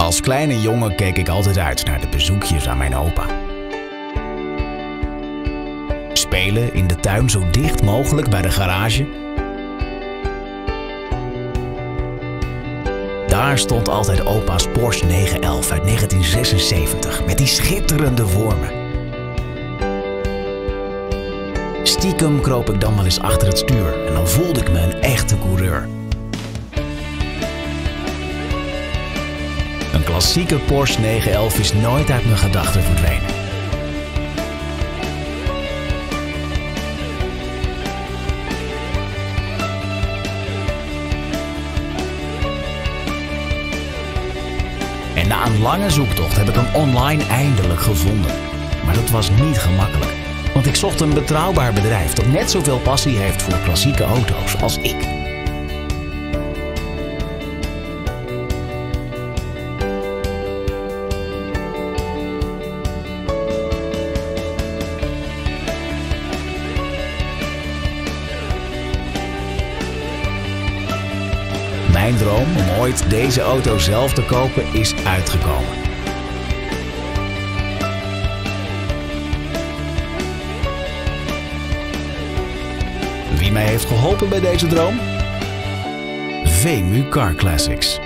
Als kleine jongen keek ik altijd uit naar de bezoekjes aan mijn opa. Spelen in de tuin zo dicht mogelijk bij de garage. Daar stond altijd opa's Porsche 911 uit 1976 met die schitterende vormen. Stiekem kroop ik dan wel eens achter het stuur en dan voelde ik me een echte coureur. Een klassieke Porsche 911 is nooit uit mijn gedachten verdwenen. En na een lange zoektocht heb ik hem online eindelijk gevonden. Maar dat was niet gemakkelijk. Want ik zocht een betrouwbaar bedrijf dat net zoveel passie heeft voor klassieke auto's als ik. Mijn droom om ooit deze auto zelf te kopen is uitgekomen. Wie mij heeft geholpen bij deze droom? Vemu Car Classics.